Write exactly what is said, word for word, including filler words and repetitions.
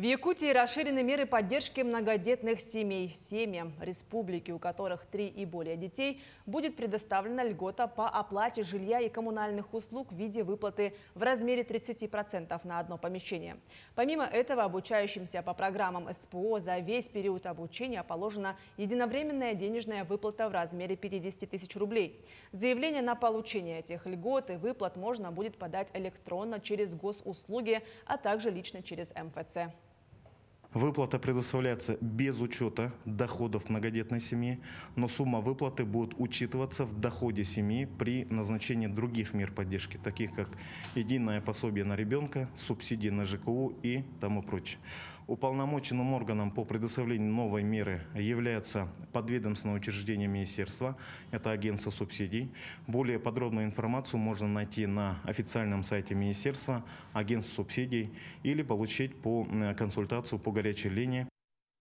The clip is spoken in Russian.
В Якутии расширены меры поддержки многодетных семей. Семьям республики, у которых три и более детей, будет предоставлена льгота по оплате жилья и коммунальных услуг в виде выплаты в размере тридцати процентов на одно помещение. Помимо этого, обучающимся по программам эс пэ о за весь период обучения положена единовременная денежная выплата в размере пятидесяти тысяч рублей. Заявление на получение этих льгот и выплат можно будет подать электронно через госуслуги, а также лично через эм эф цэ. Выплата предоставляется без учета доходов многодетной семьи, но сумма выплаты будет учитываться в доходе семьи при назначении других мер поддержки, таких как единое пособие на ребенка, субсидии на жэ ка у и тому прочее. Уполномоченным органом по предоставлению новой меры является подведомственное учреждение министерства, это агентство субсидий. Более подробную информацию можно найти на официальном сайте министерства, агентства субсидий или получить по консультацию по горячей линии.